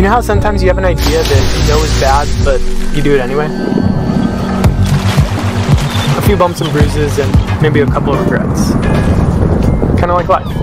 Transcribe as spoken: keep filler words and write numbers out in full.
You know how sometimes you have an idea that you know is bad, but you do it anyway? A few bumps and bruises and maybe a couple of regrets. Kind of like life.